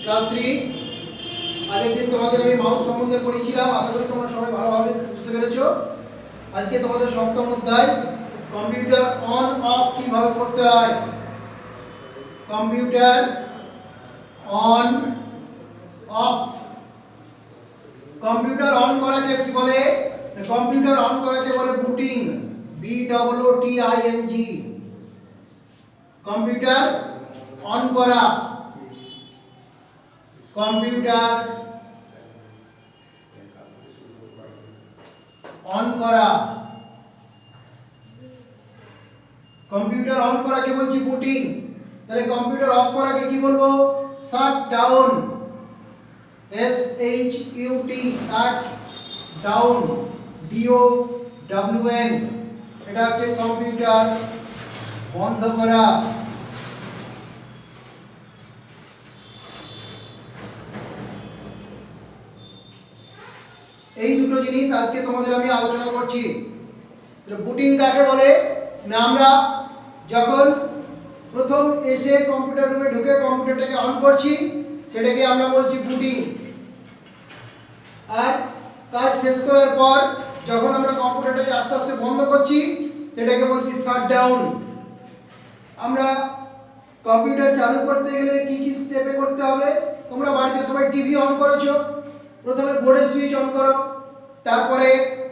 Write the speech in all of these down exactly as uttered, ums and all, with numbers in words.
Class three. আগের দিন তোমাদের আমি মাউস সম্বন্ধে পড়িয়েছিলাম, আশা করি তোমরা সবাই ভালোভাবে বুঝতে পেরেছো। আজকে তোমাদের সপ্তম অধ্যায় কম্পিউটার অন অফ কিভাবে করতে হয়। Computer on off, computer on করাকে কি বলে? কম্পিউটার অন করাকে বলে booting, B double O T I N G. Computer on করা, কম্পিউটার অন করা, কম্পিউটার অন করাকে বলছি বুটিং। তাহলে কম্পিউটার অফ করাকে কি বলবো? Shut down, S H U T, shut down, D O W N. এটা হচ্ছে কম্পিউটার বন্ধ করা। এই দুটো জিনিস আজকে তোমাদের আমি আলোচনা করছি। বুটিং কাকে বলে? না, আমরা যখন প্রথম এসে কম্পিউটার রুমে ঢুকে কম্পিউটারটাকে অন করছি সেটাকে আমরা বলছি বুটিং। আর কাজ শেষ করার পর যখন আমরা কম্পিউটারটাকে আস্তে আস্তে বন্ধ করছি সেটাকে বলছি শাট ডাউন। আমরা কম্পিউটার চালু করতে গেলে কি কি স্টেপে করতে হবে? তোমরা বাড়িতে সবাই টিভি অন করেছো, প্রথমে বোর্ডের সুইচ অন করো, তারপরে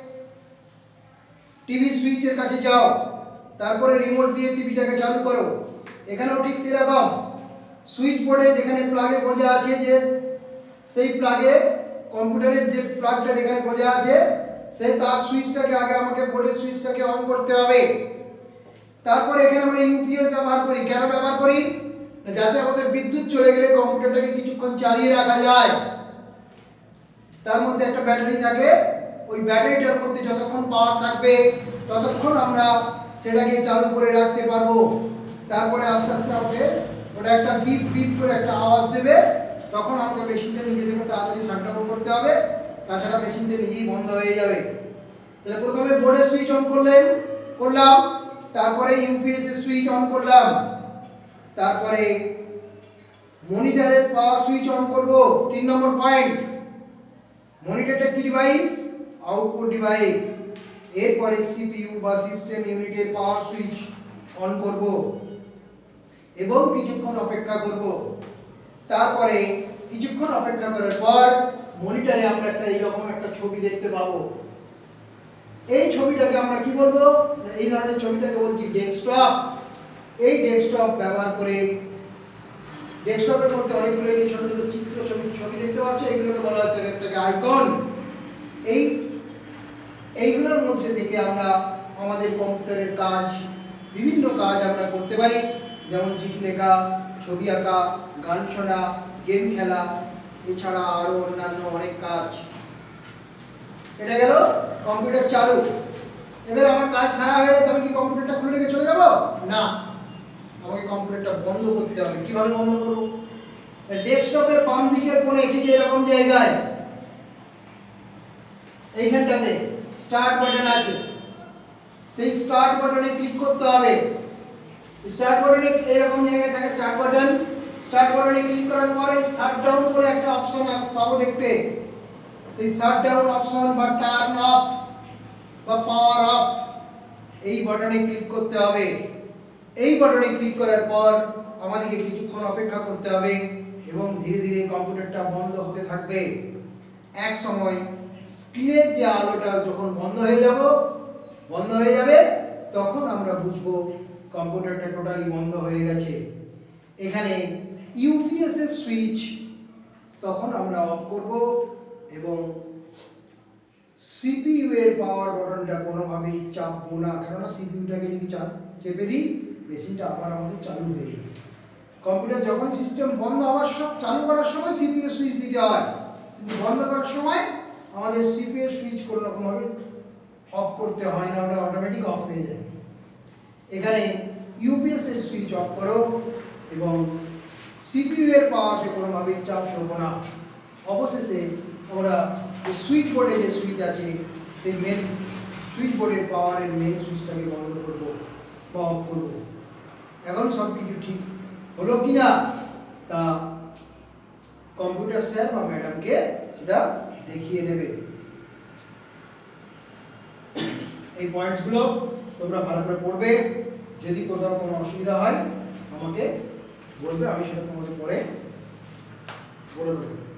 টিভি সুইচের কাছে যাও, তারপরে রিমোট দিয়ে টিভিটাকে চালু করো। এখানেও ঠিক সেরকম সুইচ বোর্ডে যেখানে প্লাগে গোজা আছে, যে সেই প্লাগে কম্পিউটারের যে প্লাগটা যেখানে গোজা আছে সেই তার সুইচটাকে আগে আমাকে বোর্ডের সুইচটাকে অন করতে হবে। তারপরে এখানে আমরা ইউপিএস ব্যবহার করি। কেন ব্যবহার করি? যাতে আমাদের বিদ্যুৎ চলে গেলে কম্পিউটারটাকে কিছুক্ষণ চালিয়ে রাখা যায়। তার মধ্যে একটা ব্যাটারি থাকে, ওই ব্যাটারিটার মধ্যে যতক্ষণ পাওয়ার থাকবে ততক্ষণ আমরা সেটাকে চালু করে রাখতে পারবো। তারপরে আস্তে আস্তে আমাকে ওটা একটা বিপ বিপ করে একটা আওয়াজ দেবে, তখন আমাকে মেশিনটা নিজে থেকে তাড়াতাড়ি শাটডাউন করতে হবে, তাছাড়া মেশিনটা নিজেই বন্ধ হয়ে যাবে। তাহলে প্রথমে বোর্ডের সুইচ অন করলেন করলাম, তারপরে ইউপিএস এর সুইচ অন করলাম, তারপরে মনিটরের পাওয়ার সুইচ অন করব। তিন নম্বর পয়েন্ট, মনিটরটা কি ডিভাইস? Output device. এরপরে সিপিইউ বা সিস্টেম ইউনিটের পাওয়ার সুইচ অন করব এবং কিছুক্ষণ অপেক্ষা করব। তারপরে কিছুক্ষণ অপেক্ষা করার পর মনিটরে আমরা একটা এইরকম একটা ছবি দেখতে পাবো। এই ছবিটাকে আমরা কি বলবো? এই ধরনের ছবিটাকে বলছি ডেস্কটপ। এই ডেস্কটপ ব্যবহার করে, ডেস্কটপের মধ্যে অনেকগুলো এই ছোট ছোট চিত্র ছবি ছবি দেখতে পাচ্ছ, এইগুলোকে বলা হচ্ছে একটা আইকন। এই এইগুলোর মধ্যে থেকে আমরা আমাদের কম্পিউটারের কাজ, বিভিন্ন কাজ আমরা করতে পারি, যেমন চিঠি লেখা, ছবি আঁকা, গান শোনা, গেম খেলা, এছাড়া আরো অন্যান্য অনেক কাজ। এটা গেল কম্পিউটার চালু। এবার আমার কাজ সারা হয়ে গেছে, আমি কি কম্পিউটারটা খুলে রেখে চলে যাব? না, আমাকে কম্পিউটারটা বন্ধ করতে হবে। কিভাবে বন্ধ করব? ডেস্কটপের বাম দিকের কোণে ঠিক এরকম জায়গায় এইখানটাতে স্টার্ট বাটন আছে, সেই স্টার্ট বাটনে ক্লিক করতে হবে। স্টার্ট বাটনে এরকম জায়গায় থাকে স্টার্ট বাটন। স্টার্ট বাটনে ক্লিক করার পরে শাট ডাউন বলে একটা অপশন পাবো দেখতে। সেই শাট ডাউন অপশন বা টার্ন অফ বা পাওয়ার অফ, এই বাটনে ক্লিক করতে হবে। এই বাটনে ক্লিক করার পর আমাদেরকে কিছুক্ষণ অপেক্ষা করতে হবে এবং ধীরে ধীরে কম্পিউটারটা বন্ধ হতে থাকবে। এক সময় স্ক্রিনের যে আলোটা যখন বন্ধ হয়ে যাব বন্ধ হয়ে যাবে তখন আমরা বুঝবো কম্পিউটারটা টোটালি বন্ধ হয়ে গেছে। এখানে ইউপিএস এর সুইচ তখন আমরা অফ করব এবং সিপিইউ এর পাওয়ার বাটনটা কোনোভাবেই চাপবো না, কেননা সিপিইউটাকে যদি চাপ চেপে দিই মেশিনটা আবার আমাদের চালু হয়ে যাবে। কম্পিউটার যখন সিস্টেম বন্ধ হওয়ার সব চালু করার সময় সিপিইউ সুইচ দিতে হয়, কিন্তু বন্ধ করার সময় আমাদের সিপিইউ সুইচ কোনো রকমভাবে অফ করতে হয় না, ওটা অটোমেটিক অফ হয়ে যায়। এখানে ইউপিএস এর সুইচ অফ করো এবং সিপিইউ এর পাওয়ারকে কোনোভাবেই চাপ দেবো না। অবশেষে আমরা সুইচ বোর্ডে যে সুইচ আছে সেই মেন সুইচ বোর্ডের পাওয়ারের মেন সুইচটাকে বন্ধ করবো বা অফ করবো। এখন সব কিছু ঠিক হলো কিনা তা কম্পিউটার স্যার বা ম্যাডামকে সেটা দেখিয়ে নেবে। এই পয়েন্টসগুলো তোমরা ভালো করে পড়বে। যদি কোথাও কোনো অসুবিধা হয় আমাকে বলবে, আমি সেটা তোমাদের পরে বলে দেবো।